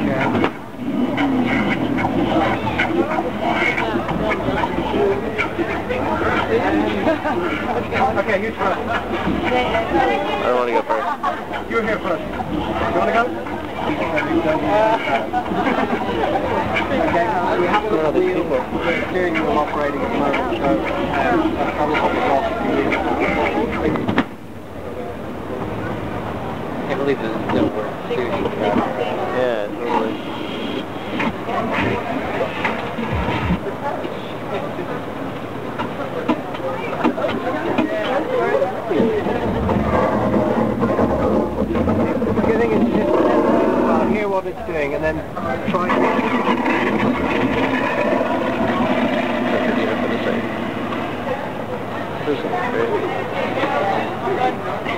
Okay, you first. I don't want to go first. You're here first. You want to go? Okay, we have a lot of wheel. The steering wheel operating at the moment, so I will pop it off to you. I can't believe this didn't work. Yeah, totally. The thing is just hear what it's doing and then try to... This is great.